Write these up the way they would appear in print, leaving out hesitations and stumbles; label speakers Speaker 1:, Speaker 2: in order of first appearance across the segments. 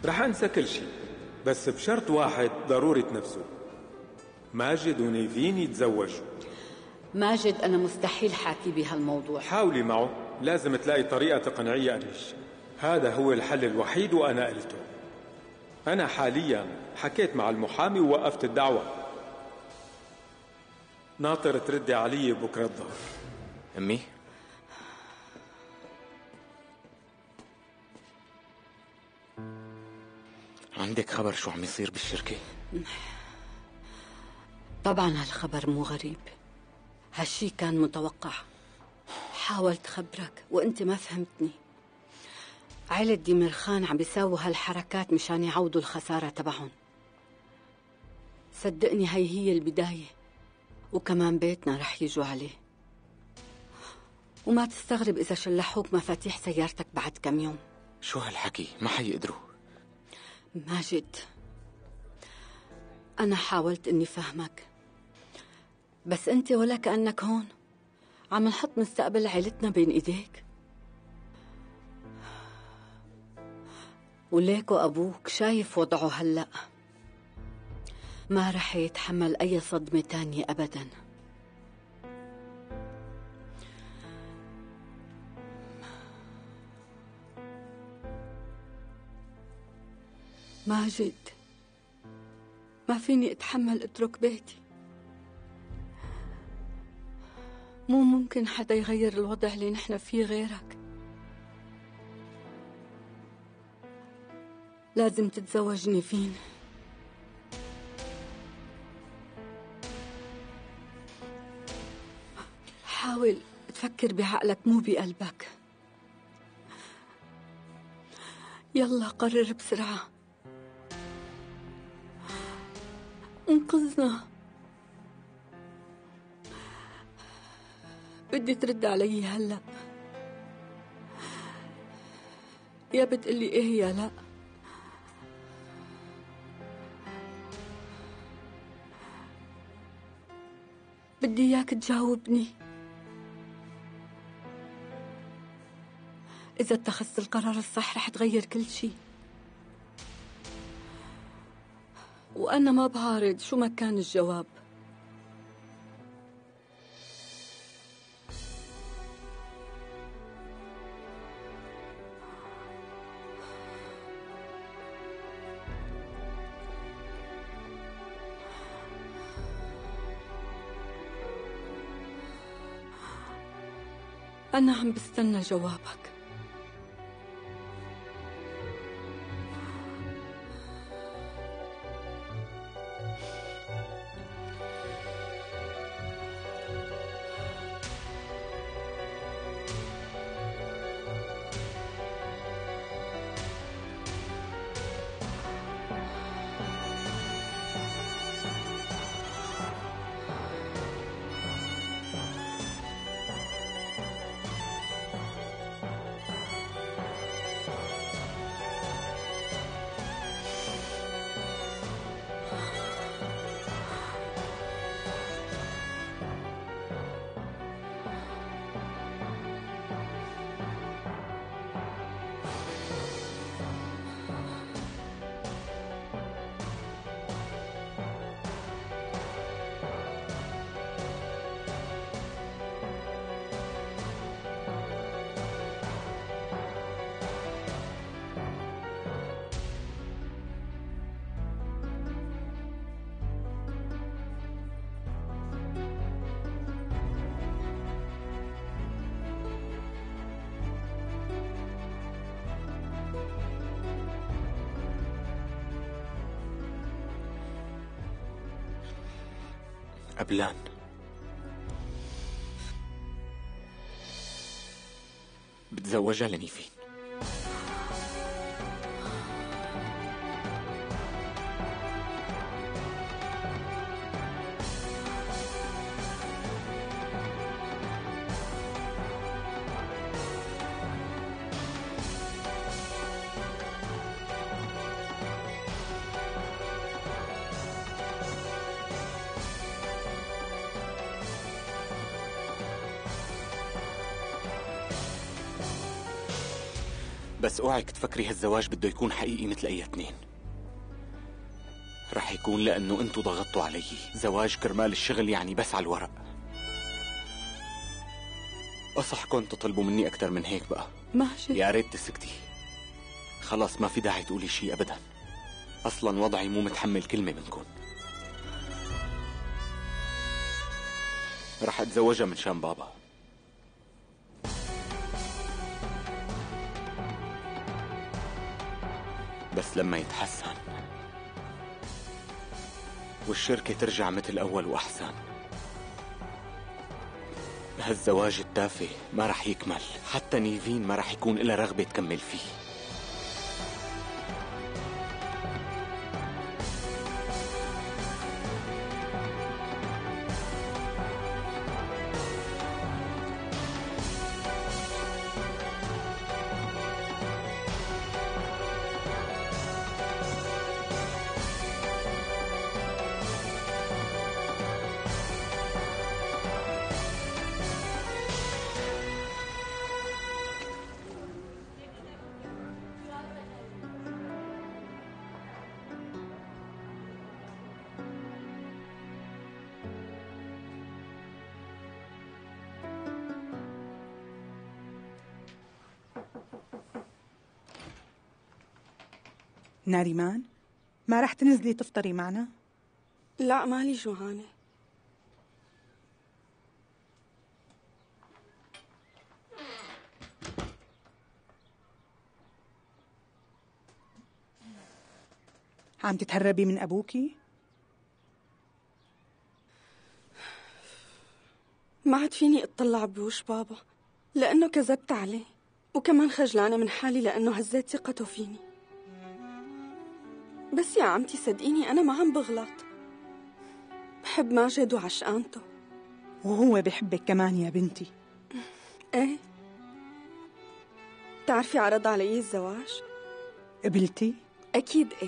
Speaker 1: رح أنسى كل شيء، بس بشرط واحد ضروري تنفذه: ماجد ونيفين يتزوجوا.
Speaker 2: ماجد أنا مستحيل حاكي بهالموضوع.
Speaker 1: حاولي معه، لازم تلاقي طريقة تقنعيه أنيش. هذا هو الحل الوحيد وأنا قلته. أنا حاليا حكيت مع المحامي ووقفت الدعوة، ناطر تردي علي بكرة الظهر.
Speaker 3: أمي، عندك خبر شو عم يصير بالشركة؟
Speaker 2: طبعا هالخبر مو غريب، هالشي كان متوقع. حاولت خبرك وانت ما فهمتني. عيلة ديميرخان عم بيساووا هالحركات مشان يعوضوا الخسارة تبعهم. صدقني هي البداية، وكمان بيتنا رح يجوا عليه. وما تستغرب إذا شلحوك مفاتيح سيارتك بعد كم يوم.
Speaker 3: شو هالحكي؟ ما حيقدروا.
Speaker 2: ماجد، أنا حاولت إني فهمك، بس أنت ولا كأنك هون. عم نحط مستقبل عيلتنا بين إيديك، وليكو أبوك شايف وضعه هلأ، ما رح يتحمل أي صدمة تانية أبداً. ماجد، ما فيني أتحمل أترك بيتي. مو ممكن حدا يغير الوضع اللي نحن فيه غيرك. لازم تتزوج نيفين. حاول تفكر بعقلك مو بقلبك. يلا قرر بسرعة، انقذنا. بدي ترد علي هلأ، يا بتقلي ايه يا لا. بدي اياك تجاوبني. إذا اتخذت القرار الصح رح تغير كل شي، وأنا ما بعارض شو ما كان الجواب. أنا عم بستنى جوابك.
Speaker 3: أبلان، بتزوجها لنيفين. بس اوعك تفكري هالزواج بده يكون حقيقي مثل اي اثنين. رح يكون لأنه انتو ضغطتوا علي. زواج كرمال الشغل يعني بس على الورق. أصحكم تطلبوا مني أكثر من هيك بقى.
Speaker 2: ماجد
Speaker 3: يا ريت تسكتي. خلاص ما في داعي تقولي شيء أبدا. أصلا وضعي مو متحمل كلمة منكم. رح أتزوجها من شان بابا. بس لما يتحسن والشركة ترجع مثل أول وأحسن. هالزواج التافه ما رح يكمل، حتى نيفين ما رح يكون إلا رغبة تكمل فيه.
Speaker 4: ناريمان، ما رح تنزلي تفطري معنا؟
Speaker 5: لا مالي جوعانة.
Speaker 4: عم تتهربي من أبوكي؟
Speaker 5: ما عاد فيني اطلع بوش بابا لأنه كذبت عليه، وكمان خجلانة من حالي لأنه هزيت ثقته فيني. بس يا عمتي صدقيني أنا ما عم بغلط، بحب ماجد وعشقانته.
Speaker 4: وهو بحبك كمان يا بنتي.
Speaker 5: ايه، بتعرفي عرض علي الزواج؟
Speaker 4: قبلتي؟
Speaker 5: أكيد ايه.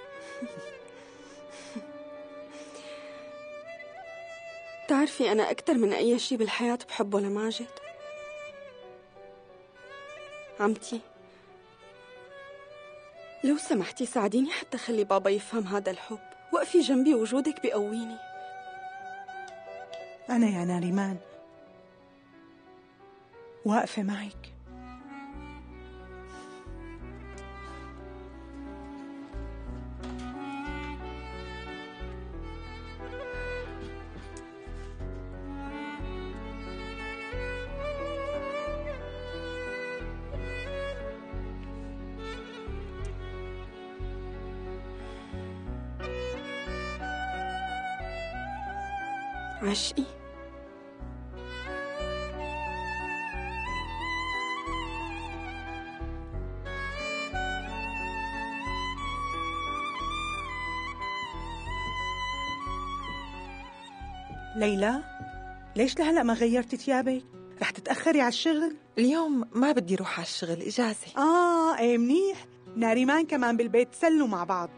Speaker 5: بتعرفي أنا أكتر من أي شي بالحياة بحبه لماجد. عمتي لو سمحتي ساعديني حتى خلي بابا يفهم هذا الحب، وقفي جنبي، وجودك بيقويني.
Speaker 4: أنا يا ناريمان واقفة معك.
Speaker 5: عشقي
Speaker 4: ليلى، ليش لهلأ ما غيرتي ثيابك؟ رح تتأخري على الشغل؟
Speaker 6: اليوم ما بدي روح على الشغل، إجازة.
Speaker 4: ايه منيح. ناريمان كمان بالبيت تسلوا مع بعض.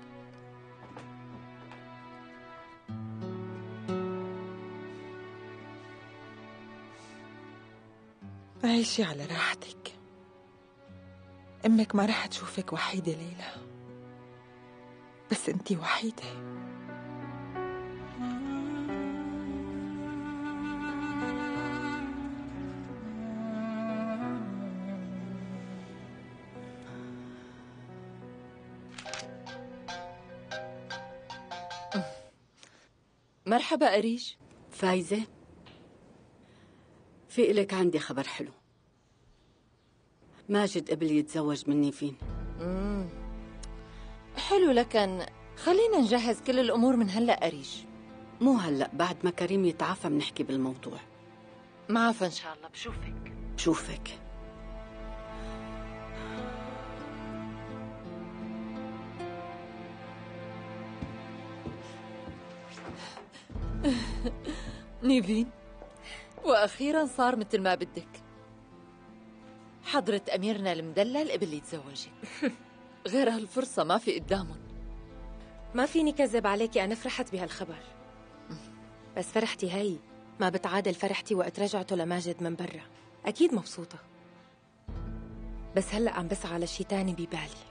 Speaker 6: عيشي على راحتك. أمك ما رح تشوفك وحيدة ليلى، بس أنتي وحيدة.
Speaker 7: مرحبا أريج.
Speaker 2: فايزة، في إلك عندي خبر حلو. ماجد قبل يتزوج من نيفين.
Speaker 7: حلو، لكن خلينا نجهز كل الأمور من هلأ أريج.
Speaker 2: مو هلأ، بعد ما كريم يتعافى بنحكي بالموضوع.
Speaker 7: معافى إن شاء الله.
Speaker 2: بشوفك.
Speaker 7: نيفين، وأخيراً صار مثل ما بدك. حضرة أميرنا المدلل قبل يتزوجك. غير هالفرصة ما في قدامهم.
Speaker 8: ما فيني كذب عليكي، أنا فرحت بهالخبر، بس فرحتي هي ما بتعادل فرحتي وقت رجعته لماجد من برا. أكيد مبسوطة. بس هلأ عم بسعى على شي تاني ببالي.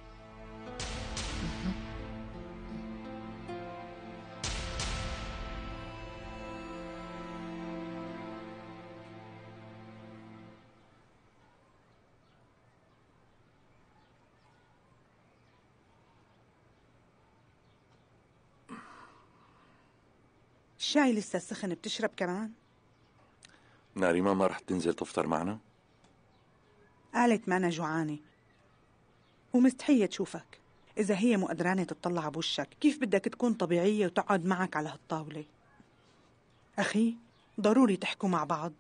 Speaker 4: الشاي لسه سخن، بتشرب كمان؟
Speaker 9: ناريما ما رح تنزل تفطر معنا؟
Speaker 4: قالت ما أنا جوعانة ومستحية تشوفك. إذا هي مو قدرانة تطلع بوشك، كيف بدك تكون طبيعية وتقعد معك على هالطاولة؟ أخي ضروري تحكوا مع بعض.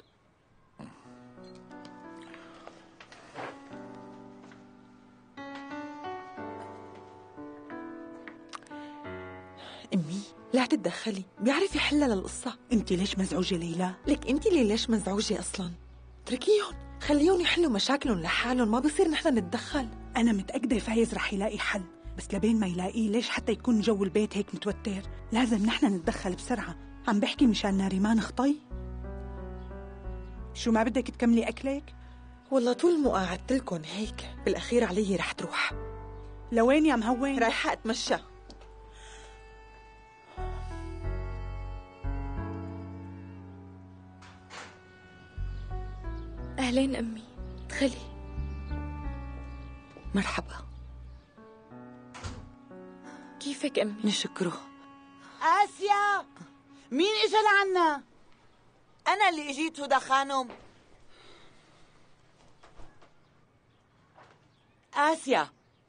Speaker 6: أمي لا تتدخلي، بيعرف يحلها للقصة.
Speaker 4: أنت ليش مزعوجة ليلى؟
Speaker 6: لك أنت ليش مزعوجة أصلا؟ اتركيهم، خليهم يحلوا مشاكلهم لحالهم، ما بصير نحن نتدخل.
Speaker 4: أنا متأكدة فايز رح يلاقي حل، بس لبين ما يلاقيه ليش حتى يكون جو البيت هيك متوتر؟ لازم نحن نتدخل بسرعة. عم بحكي مشان ناريمان خطي. شو ما بدك تكملي أكلك؟
Speaker 6: والله طول مو قعدتلكن هيك، بالأخير علي رح تروح.
Speaker 4: لوين يا مهون؟
Speaker 6: رايحة أتمشى.
Speaker 8: أهلين أمي، ادخلي.
Speaker 6: مرحبا.
Speaker 8: كيفك أمي؟
Speaker 6: نشكره.
Speaker 10: آسيا، مين إجا لعنا؟ أنا اللي إجيت هدى خانم. آسيا،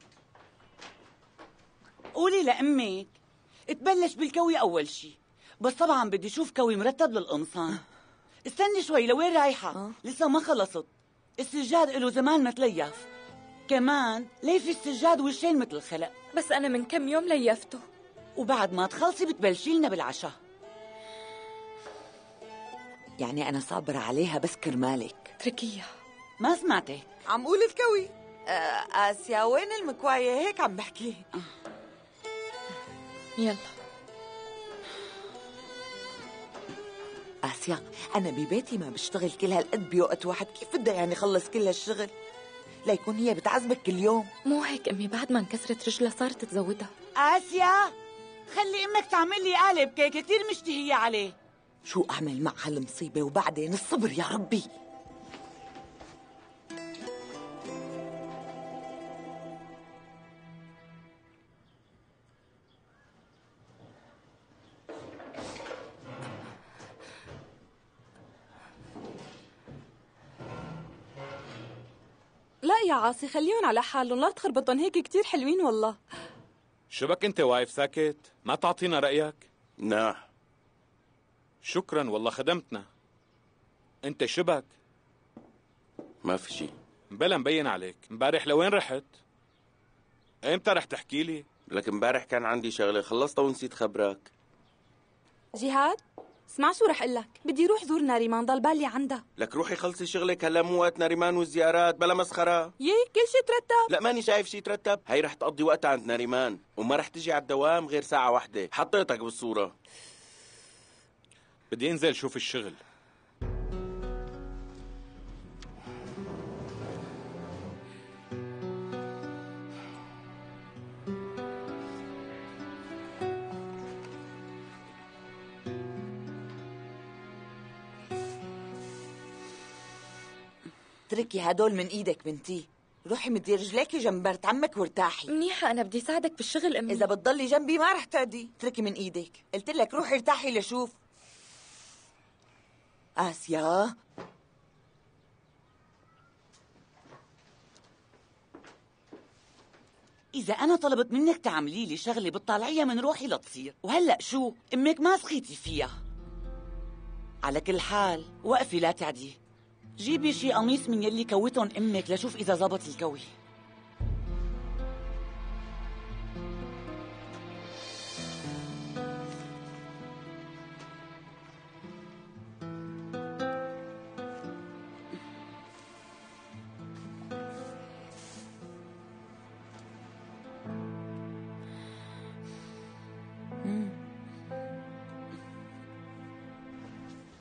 Speaker 10: قولي لأمك تبلش بالكوي أول شي، بس طبعا بدي أشوف كوي مرتب للقمصان. استني شوي، لوين رايحة؟ لسه ما خلصت. السجاد له زمان متليف، كمان ليفي السجاد وشين مثل الخلق.
Speaker 8: بس أنا من كم يوم ليفته.
Speaker 10: وبعد ما تخلصي بتبلشي لنا بالعشاء. يعني أنا صابرة عليها بس كرمالك.
Speaker 8: اتركيها.
Speaker 10: ما سمعتي؟
Speaker 6: عم قول الكوي. آسيا وين المكواية؟ هيك عم بحكي.
Speaker 8: يلا.
Speaker 10: آسيا، أنا ببيتي ما بشتغل كل هالقد بوقت واحد، كيف بدها يعني خلص كل هالشغل؟ ليكون هي بتعذبك كل يوم.
Speaker 8: مو هيك أمي، بعد ما انكسرت رجلها صارت تزودها.
Speaker 10: آسيا، خلي أمك تعمل لي قالب كيكة كتير مشتهية عليه. شو أعمل مع هالمصيبة وبعدين الصبر يا ربي.
Speaker 5: لا يا عاصي، خليهم على حالهم، لا تخربطهم، هيك كتير حلوين والله.
Speaker 3: شو بك انت واقف ساكت؟ ما تعطينا رأيك؟
Speaker 9: ناح.
Speaker 3: شكرا والله خدمتنا. انت شو بك؟
Speaker 9: ما في شي.
Speaker 3: بلا مبين عليك، امبارح لوين رحت؟ امتى رح تحكي لي؟
Speaker 9: لك امبارح كان عندي شغلة خلصتها ونسيت خبرك.
Speaker 5: جهاد، اسمع شو رح قلك، بدي روح زور ناريمان، ضل بالي عندها.
Speaker 9: لك روحي خلصي شغلك، هلا مو وقت ناريمان والزيارات، بلا مسخرة.
Speaker 5: كل شي ترتب.
Speaker 9: لا ماني شايف شي ترتب، هي رح تقضي وقتها عند ناريمان وما رح تجي على الدوام غير ساعة واحدة، حطيتك بالصورة.
Speaker 3: بدي انزل شوف الشغل.
Speaker 10: اتركي هدول من ايدك بنتي، روحي مدي رجليكي جنب مرت عمك وارتاحي.
Speaker 8: منيحة، أنا بدي ساعدك بالشغل أمي.
Speaker 10: إذا بتضلي جنبي ما رح تعدي. اتركي من ايدك، قلت لك روحي ارتاحي لشوف. آسيا، إذا أنا طلبت منك تعملي لي شغلة بتطالعيها من روحي لتصير، وهلأ شو؟ أمك ما سخيتي فيها. على كل حال وقفي لا تعدي، جيبي شي قميص من يلي كوتهم أمك لشوف إذا زبط الكوي.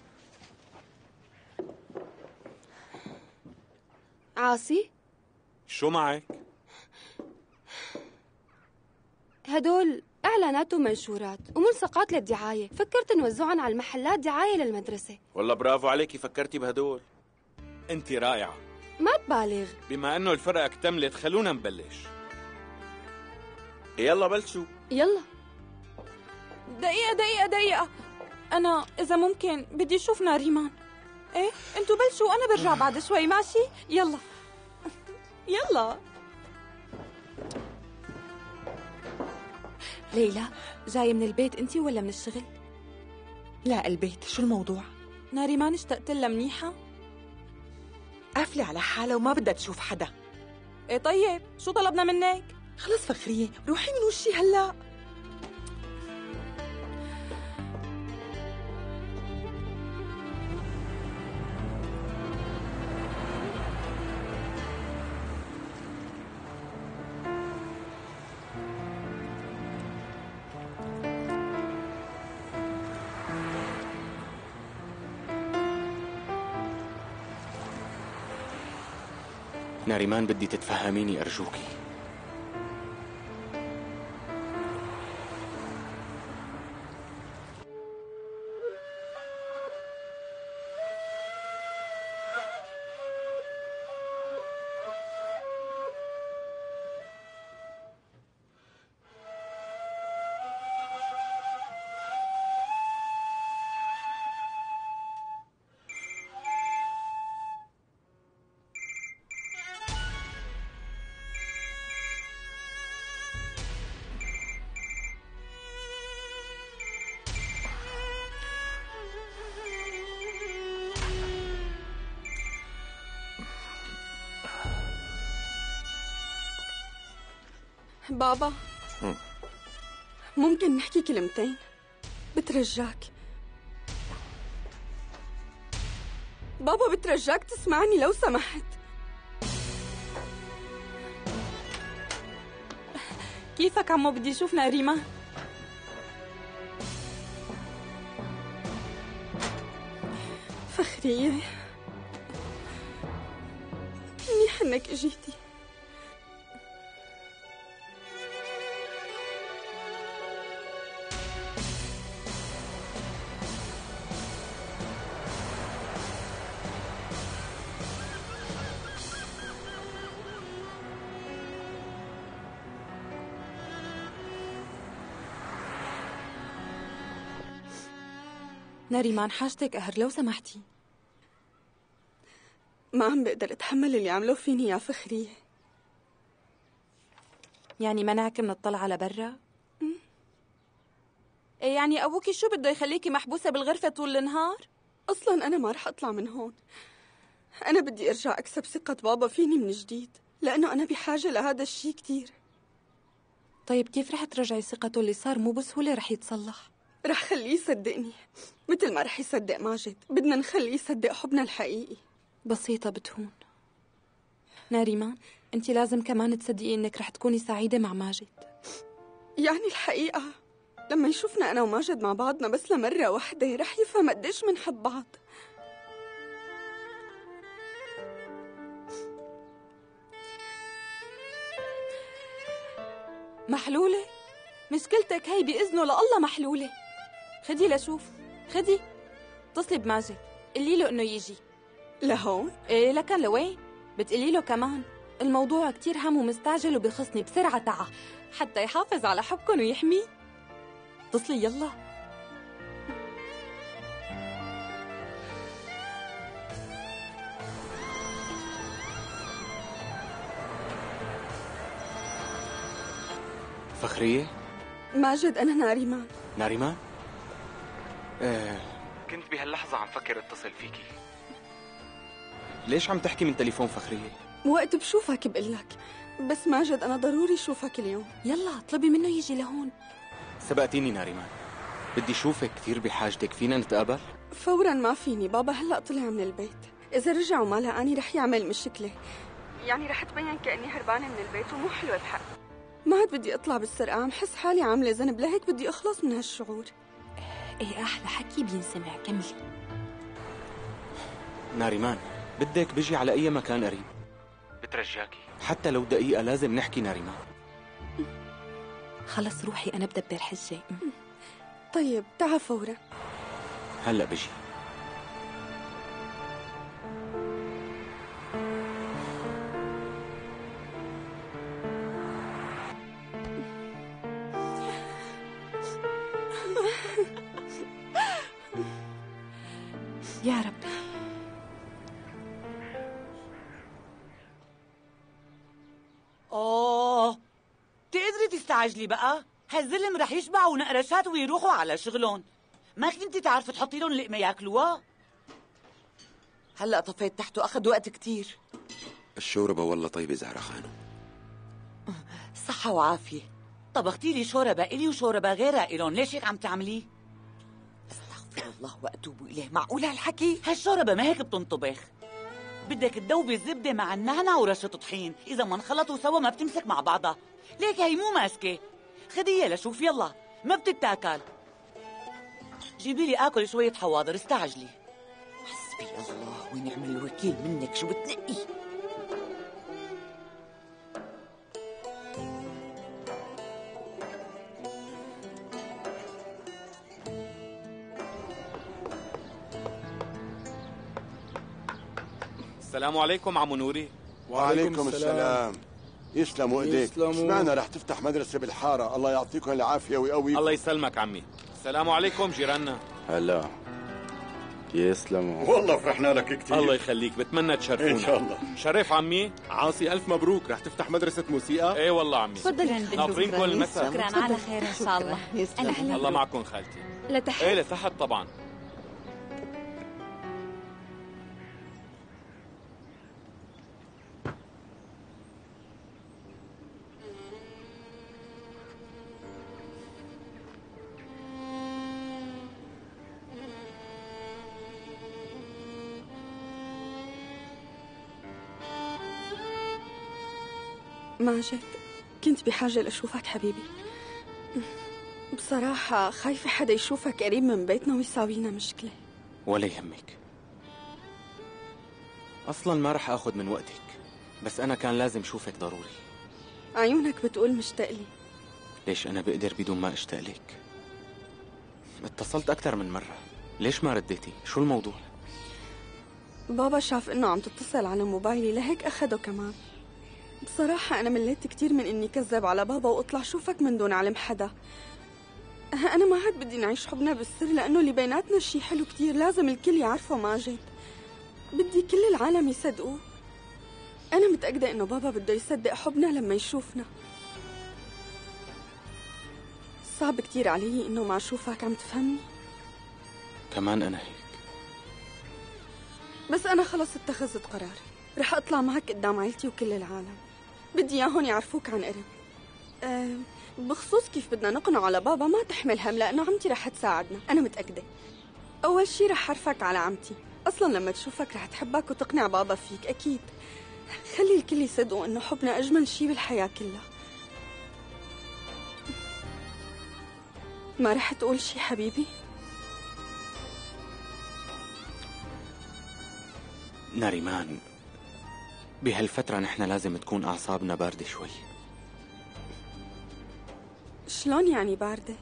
Speaker 5: عاصي،
Speaker 3: شو معك؟
Speaker 11: هدول إعلانات ومنشورات وملصقات للدعاية، فكرت نوزعهم على المحلات دعاية للمدرسة.
Speaker 9: والله برافو عليكي فكرتي بهدول.
Speaker 3: انت رائعة.
Speaker 11: ما تبالغ.
Speaker 3: بما انه الفرقة اكتملت خلونا نبلش.
Speaker 9: يلا بلشوا.
Speaker 11: يلا.
Speaker 5: دقيقة، أنا إذا ممكن بدي أشوف ناريمان. إيه أنتوا بلشوا وأنا برجع بعد شوي، ماشي؟ يلا يلا.
Speaker 8: ليلى، جاية من البيت أنت ولا من الشغل؟
Speaker 6: لا البيت، شو الموضوع؟
Speaker 5: ناريمان اشتقت لها منيحة؟
Speaker 6: قافلة على حالها وما بدها تشوف حدا.
Speaker 5: إيه طيب شو طلبنا منك؟
Speaker 6: خلص فخرية، روحي من وشي هلأ.
Speaker 3: ناريمان بدي تتفهميني أرجوكي.
Speaker 5: بابا ممكن نحكي كلمتين؟ بترجاك بابا، بترجاك تسمعني لو سمحت. كيفك عمو؟ بدي اشوف ناريمان. فخرية، منيح انك اجيتي. ناريمان حاجتك قهر لو سمحتي. ما عم بقدر اتحمل اللي عملوه فيني يا فخرية. يعني منعك من الطلعة لبرا؟ إيه يعني أبوكي شو بده يخليكي محبوسة بالغرفة طول النهار؟ أصلاً أنا ما رح أطلع من هون. أنا بدي أرجع أكسب ثقة بابا فيني من جديد، لأنه أنا بحاجة لهذا الشيء كتير. طيب كيف رح ترجعي ثقته؟ اللي صار مو بسهولة رح يتصلح. رح خليه يصدقني مثل ما رح يصدق ماجد. بدنا نخليه يصدق حبنا الحقيقي. بسيطة بتهون. ناريمان، انت لازم كمان تصدقي انك رح تكوني سعيدة مع ماجد. يعني الحقيقة لما يشوفنا انا وماجد مع بعضنا بس لمرة واحدة رح يفهم قديش منحب بعض. محلولة؟ مشكلتك هي بإذنه لله محلولة. خدي لشوف، خدي اتصلي بماجد قولي له انه يجي لهون. ايه لكن لوين؟ بتقولي له كمان الموضوع كتير هم ومستعجل وبيخصني بسرعة تعا حتى يحافظ على حبكن ويحميه. اتصلي يلا.
Speaker 3: فخرية؟
Speaker 5: ماجد، أنا ناريمان.
Speaker 3: ناريمان؟ كنت بهاللحظة عم فكر اتصل فيكي. ليش عم تحكي من تليفون فخرية؟
Speaker 5: وقت بشوفك بقلك. بس ماجد أنا ضروري شوفك اليوم. يلا طلبي منه يجي لهون.
Speaker 3: سبقتيني ناريمان، بدي شوفك كثير بحاجتك. فينا نتقابل؟
Speaker 5: فورا ما فيني، بابا هلأ طلع من البيت. إذا رجع وما لقاني رح يعمل مشكلة، يعني رح تبين كأني هربانة من البيت ومو حلوة بحق. ما عاد بدي أطلع بالسرقة، عم حس حالي عاملة ذنب، لهيك بدي أخلص من هالشعور.
Speaker 8: ايه أحلى حكي بينسمع، كملي.
Speaker 3: ناريمان، بدك بيجي على أي مكان قريب. بترجاكي حتى لو دقيقة لازم نحكي ناريمان.
Speaker 8: خلص روحي، أنا بدبر حجة.
Speaker 5: طيب تعا فورا.
Speaker 3: هلأ بجي.
Speaker 8: يا رب.
Speaker 10: اوه تقدري تستعجلي بقى؟ هالزلم رح يشبعوا نقرشات ويروحوا على شغلهم. ما كنتي تعرفي تحطي لهم لقمه ياكلوها؟
Speaker 6: هلا طفيت تحته، اخذ وقت كتير.
Speaker 12: الشوربة والله طيبة زهرة خانم.
Speaker 6: صحة وعافية.
Speaker 10: طبختي لي شوربه الي وشوربه غيرها الهم، ليش هيك عم تعملي؟
Speaker 6: استغفر الله واتوب اليه، معقول هالحكي؟
Speaker 10: هالشوربه ما هيك بتنطبخ. بدك تذوبي الزبده مع النعنع ورشه طحين، اذا ما انخلطوا سوا ما بتمسك مع بعضها. ليك هي مو ماسكه. خديها لشوف يلا، ما بتتاكل. جيبي لي اكل شويه حواضر، استعجلي.
Speaker 6: حسبي الله ونعم الوكيل منك، شو بتنقي؟
Speaker 3: السلام عليكم عمو نوري.
Speaker 13: وعليكم السلام. يسلموا ايديك. سمعنا رح تفتح مدرسة بالحارة، الله يعطيكم العافية ويقويكم.
Speaker 3: الله يسلمك عمي. السلام عليكم جيراننا.
Speaker 14: هلا يسلموا.
Speaker 13: والله فرحنا لك كثير.
Speaker 3: الله يخليك، بتمنى تشرفونا.
Speaker 13: ان شاء الله.
Speaker 3: شرف عمي.
Speaker 14: عاصي الف مبروك، رح تفتح مدرسة موسيقى؟
Speaker 3: ايه والله عمي.
Speaker 11: تفضل.
Speaker 3: ناطرينكم المساء.
Speaker 11: شكرا على خير ان شاء الله.
Speaker 3: الله معكم خالتي.
Speaker 11: لتحت.
Speaker 3: ايه لتحت طبعا.
Speaker 5: ماجد، كنت بحاجة لأشوفك حبيبي. بصراحة خايفة حدا يشوفك قريب من بيتنا ويساوينا مشكلة.
Speaker 3: ولا يهمك، أصلا ما رح أخذ من وقتك، بس أنا كان لازم شوفك ضروري.
Speaker 5: عيونك بتقول مشتاق لي.
Speaker 3: ليش أنا بقدر بدون ما أشتاق لك؟ اتصلت أكثر من مرة، ليش ما رديتي؟ شو الموضوع؟
Speaker 5: بابا شاف إنه عم تتصل على موبايلي لهيك أخده كمان. بصراحة أنا مليت كتير من إني كذب على بابا وأطلع شوفك من دون علم حدا. أنا ما عاد بدي نعيش حبنا بالسر، لأنه اللي بيناتنا شي حلو كتير لازم الكل يعرفه ماجد. بدي كل العالم يصدقوه. أنا متأكدة إنه بابا بده يصدق حبنا لما يشوفنا. صعب كتير علي إنه ما أشوفك، عم تفهمني؟
Speaker 3: كمان أنا هيك.
Speaker 5: بس أنا خلص اتخذت قراري، رح أطلع معك قدام عائلتي وكل العالم. بدي إياهم يعرفوك عن قرب. بخصوص كيف بدنا نقنع على بابا ما تحمل هم، لأنه عمتي رح تساعدنا، أنا متأكدة. أول شي رح أعرفك على عمتي، أصلا لما تشوفك رح تحبك وتقنع بابا فيك أكيد. خلي الكل يصدقوا إنه حبنا أجمل شي بالحياة كلها. ما رح تقول شي حبيبي؟
Speaker 3: ناريمان، بهالفترة نحن لازم تكون أعصابنا باردة شوي.
Speaker 5: شلون يعني باردة؟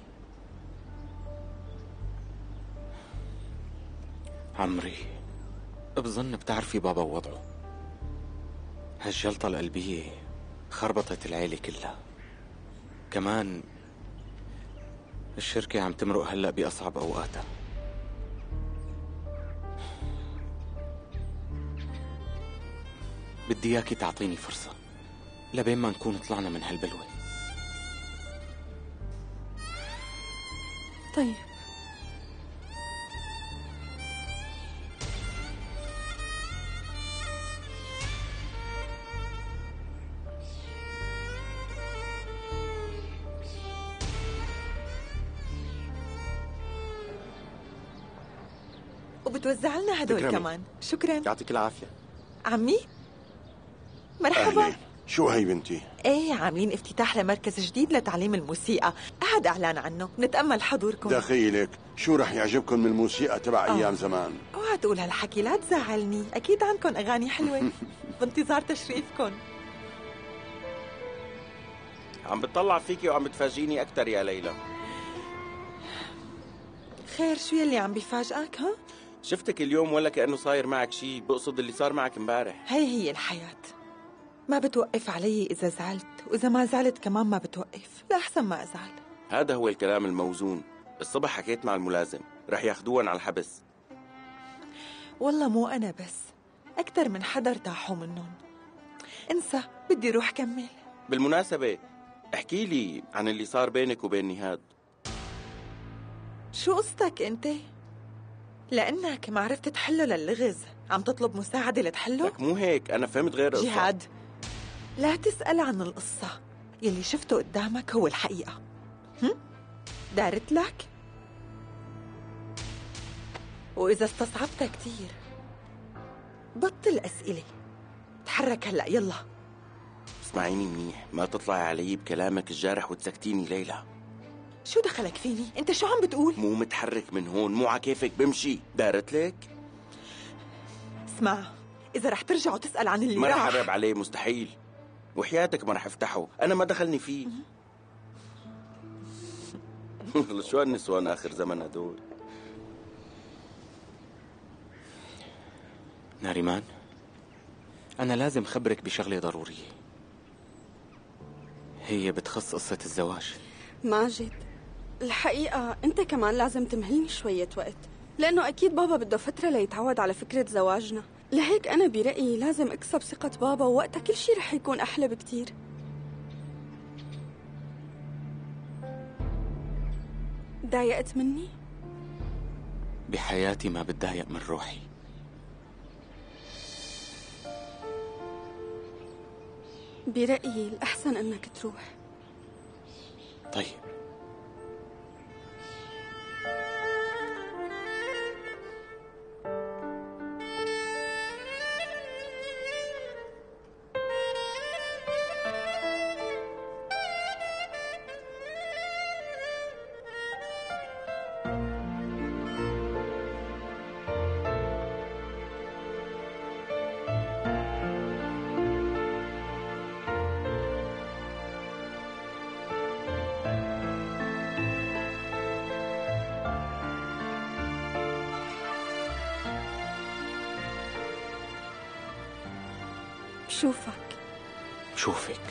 Speaker 3: عمري، بظن بتعرفي بابا ووضعه. هالجلطة القلبية خربطت العيلة كلها. كمان الشركة عم تمرق هلأ بأصعب أوقاتها. بدي اياكي تعطيني فرصة لبين ما نكون طلعنا من هالبلوة.
Speaker 5: طيب.
Speaker 6: وبتوزع لنا هدول
Speaker 14: تكرمي.
Speaker 6: كمان. شكرا.
Speaker 14: يعطيك العافية.
Speaker 6: عمي مرحبا.
Speaker 13: أهلين. شو هي بنتي؟
Speaker 6: ايه عاملين افتتاح لمركز جديد لتعليم الموسيقى، أحد اعلان عنه، نتأمل حضوركم.
Speaker 13: دخيلك، شو رح يعجبكم من الموسيقى تبع ايام زمان؟
Speaker 6: اوعى تقول هالحكي، لا تزعلني، اكيد عندكم اغاني حلوة. بانتظار تشريفكم.
Speaker 9: عم بتطلع فيكي وعم بتفاجئيني أكتر يا ليلى.
Speaker 6: خير، شو يلي عم بيفاجئك ها؟
Speaker 9: شفتك اليوم ولا كأنه صاير معك شيء، بقصد اللي صار معك امبارح.
Speaker 6: هي الحياة، ما بتوقف علي إذا زعلت، وإذا ما زعلت كمان ما بتوقف، لأحسن ما أزعل.
Speaker 9: هذا هو الكلام الموزون. الصبح حكيت مع الملازم، رح ياخدوهم على الحبس.
Speaker 6: والله مو أنا بس، أكثر من حدا ارتاحوا منهم. انسى، بدي روح كمل.
Speaker 9: بالمناسبة احكي لي عن اللي صار بينك وبين نهاد.
Speaker 6: شو قصتك أنت؟ لأنك ما عرفت تحله للغز عم تطلب مساعدة لتحله؟
Speaker 9: لك مو هيك، أنا فهمت غير قصة.
Speaker 6: جهاد، لا تسأل عن القصة، يلي شفته قدامك هو الحقيقة. دارت لك؟ وإذا استصعبتها كتير بطل أسئلة، تحرك هلأ يلا.
Speaker 9: اسمعيني منيح، ما تطلعي علي بكلامك الجارح وتسكتيني ليلى.
Speaker 6: شو دخلك فيني؟ أنت شو عم بتقول؟
Speaker 9: مو متحرك من هون، مو عكيفك بمشي. دارت لك؟
Speaker 6: اسمع، إذا رح ترجع وتسأل عن اللي
Speaker 9: ما رح
Speaker 6: راح
Speaker 9: أقرب عليه، مستحيل. وحياتك ما رح افتحه، أنا ما دخلني فيه. شو هالنسوان آخر زمن هدول.
Speaker 3: ناريمان، أنا لازم خبرك بشغلة ضرورية، هي بتخص قصة الزواج.
Speaker 5: ماجد، الحقيقة أنت كمان لازم تمهلني شوية وقت، لأنه أكيد بابا بده فترة ليتعود على فكرة زواجنا. لهيك أنا برأيي لازم أكسب ثقة بابا، ووقتها كل شي رح يكون أحلى بكتير. ضايقت مني؟
Speaker 3: بحياتي ما بتضايق من روحي.
Speaker 5: برأيي الأحسن أنك تروح.
Speaker 3: طيب. شوفك.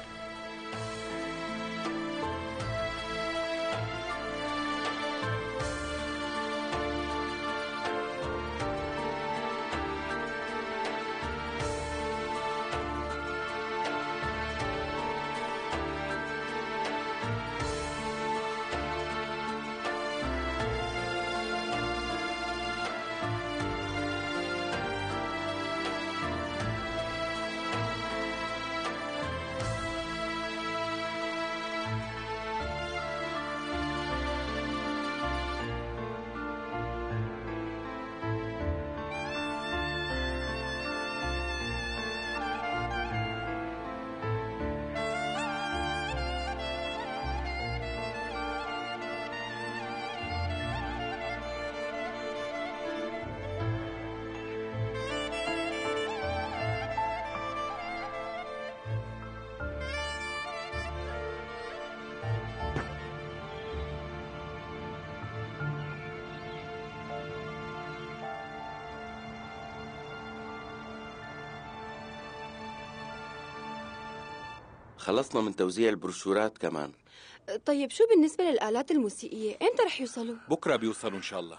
Speaker 9: خلصنا من توزيع البروشورات كمان.
Speaker 11: طيب شو بالنسبة للآلات الموسيقية؟ إمتى رح يوصلوا؟
Speaker 3: بكرة بيوصلوا إن شاء الله.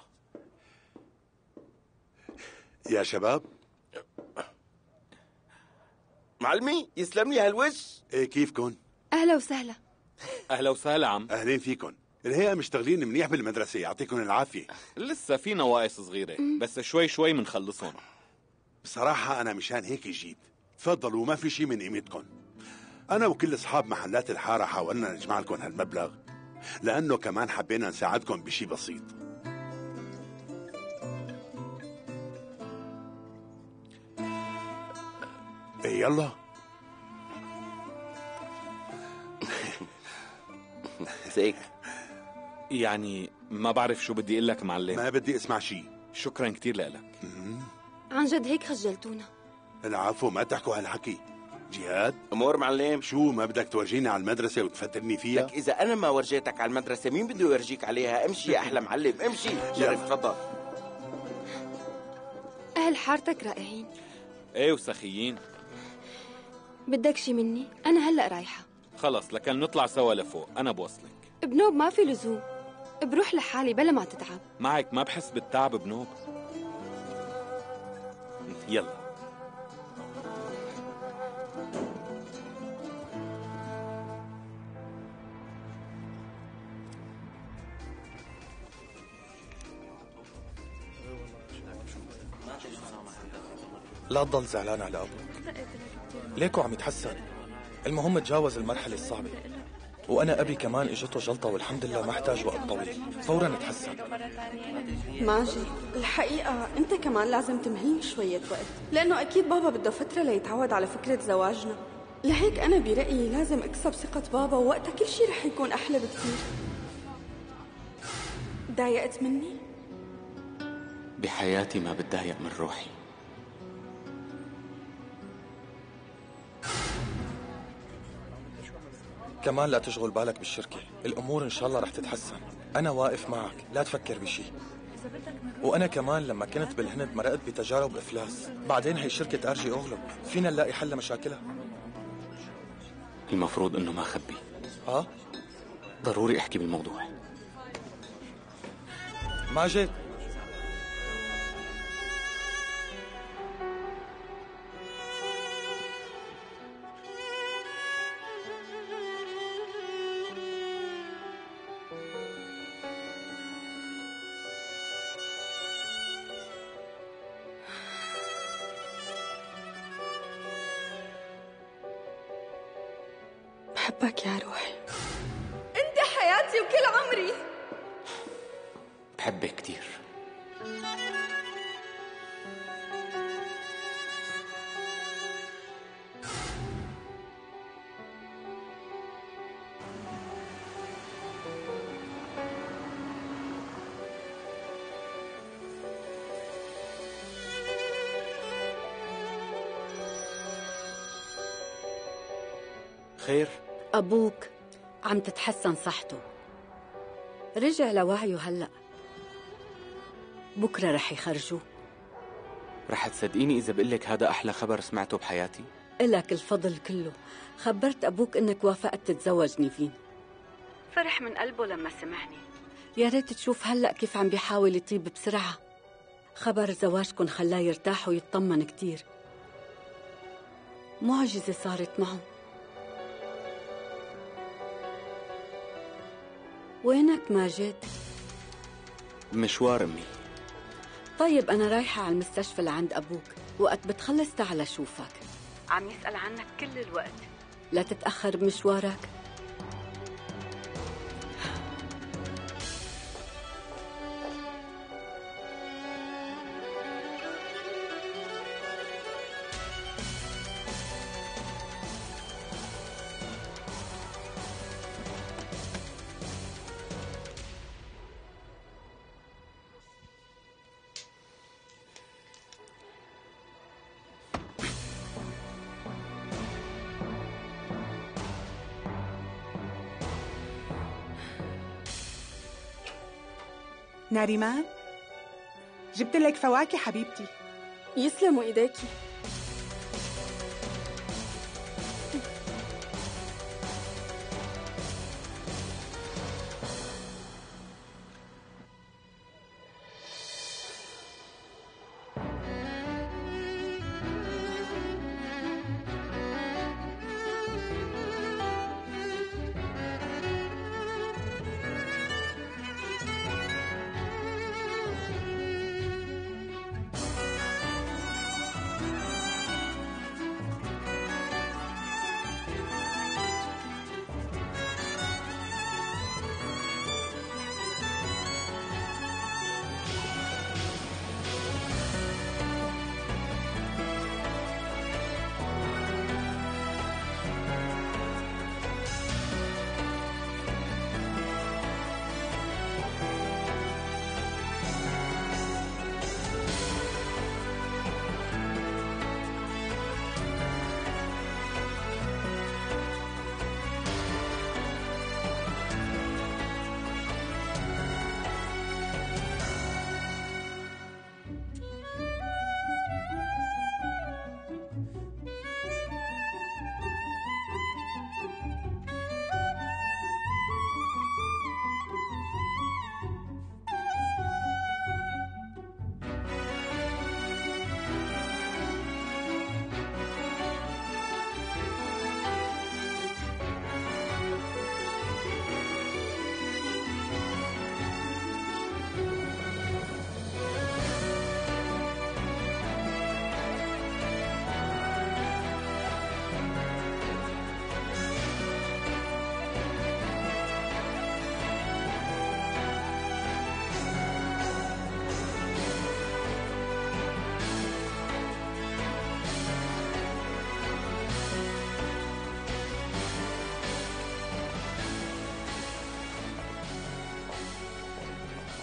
Speaker 15: يا شباب،
Speaker 9: معلمي يسلم لي هالوش.
Speaker 15: ايه كيفكن؟
Speaker 11: أهلا وسهلا.
Speaker 3: أهلا وسهلا عم.
Speaker 15: أهلين فيكن. الهيئة مشتغلين منيح بالمدرسة، يعطيكم العافية.
Speaker 3: لسه في نواقص صغيرة بس شوي شوي منخلصهم.
Speaker 15: بصراحة أنا مشان هيك جيت. تفضلوا، ما في شي من قيمتكم. أنا وكل أصحاب محلات الحارة حاولنا نجمع لكم هالمبلغ لأنه كمان حبينا نساعدكم بشي بسيط. إيه يلا.
Speaker 9: زيك.
Speaker 3: يعني ما بعرف شو بدي أقول لك معلم.
Speaker 15: ما بدي أسمع شي.
Speaker 3: شكرا كتير لك.
Speaker 11: عن جد هيك خجلتونا.
Speaker 15: العفو، ما تحكوا هالحكي. جهاد،
Speaker 9: امور معلم.
Speaker 15: شو ما بدك تورجيني على المدرسة وتفترني فيها؟
Speaker 9: لك إذا أنا ما ورجيتك على المدرسة مين بده يورجيك عليها؟ امشي يا أحلى معلم، امشي. شرف تفضل.
Speaker 11: أهل حارتك رائعين.
Speaker 3: ايه وسخيين.
Speaker 11: بدك شي مني؟ أنا هلأ رايحة.
Speaker 3: خلص لكن نطلع سوا لفوق، أنا بوصلك.
Speaker 11: بنوب ما في لزوم، بروح لحالي بلا ما تتعب.
Speaker 3: معك ما بحس بالتعب بنوب. يلا.
Speaker 16: لا تضل زعلان على أبوك، ليكو عم يتحسن. المهم تجاوز المرحلة الصعبة، وأنا أبي كمان إجته جلطة والحمد لله ما احتاج وقت طويل، فورا تحسن.
Speaker 5: ماجد، الحقيقة أنت كمان لازم تمهلني شوية وقت، لأنه أكيد بابا بده فترة ليتعود على فكرة زواجنا. لهيك أنا برأيي لازم أكسب ثقة بابا، ووقتها كل شي رح يكون أحلى بكثير. ضايقت مني؟
Speaker 3: بحياتي ما بتضايق من روحي.
Speaker 16: كمان لا تشغل بالك بالشركة، الأمور إن شاء الله رح تتحسن. أنا واقف معك، لا تفكر بشي. وأنا كمان لما كنت بالهند مرقت بتجارب إفلاس، بعدين هي شركة أرجي أغلب، فينا نلاقي حل لمشاكلها.
Speaker 3: المفروض إنه ما أخبي. ضروري أحكي بالموضوع.
Speaker 16: ماجد،
Speaker 5: بحبك يا روحي، انت حياتي وكل عمري.
Speaker 3: بحبك كتير. خير؟
Speaker 2: أبوك عم تتحسن صحته، رجع لوعيه هلأ، بكرة رح يخرجوه.
Speaker 3: رح تصدقيني إذا بقلك هذا أحلى خبر سمعته بحياتي؟
Speaker 2: إلك الفضل كله، خبرت أبوك إنك وافقت تتزوج نيفين، فرح من قلبه لما سمعني. يا ريت تشوف هلأ كيف عم بيحاول يطيب بسرعة. خبر زواجكن خلاه يرتاح ويطمن كتير. معجزة صارت معه. وينك ماجد؟
Speaker 3: مشوار أمي.
Speaker 2: طيب أنا رايحة على المستشفى لعند أبوك، وقت بتخلص تعال أشوفك. عم يسأل عنك كل الوقت، لا تتأخر بمشوارك.
Speaker 4: ناريمان، جبت لك فواكه حبيبتي.
Speaker 5: يسلموا ايديكي.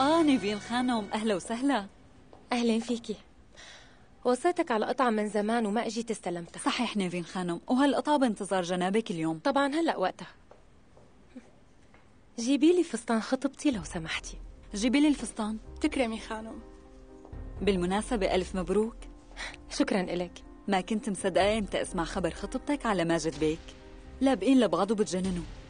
Speaker 17: نيفين خانم، أهلا وسهلا.
Speaker 8: أهلا فيكي. وصيتك على قطعة من زمان وما أجيت استلمتها.
Speaker 17: صحيح نيفين خانم، وهالقطعة بانتظار جنابك اليوم.
Speaker 8: طبعا هلأ وقتها. جيبي لي فستان خطبتي لو سمحتي.
Speaker 17: جيبي لي الفستان.
Speaker 11: تكرمي خانم.
Speaker 17: بالمناسبة ألف مبروك.
Speaker 8: شكرا إلك.
Speaker 17: ما كنت مصدقة امتى اسمع خبر خطبتك على ماجد بيك. لابقين لبعض وبتجننوا.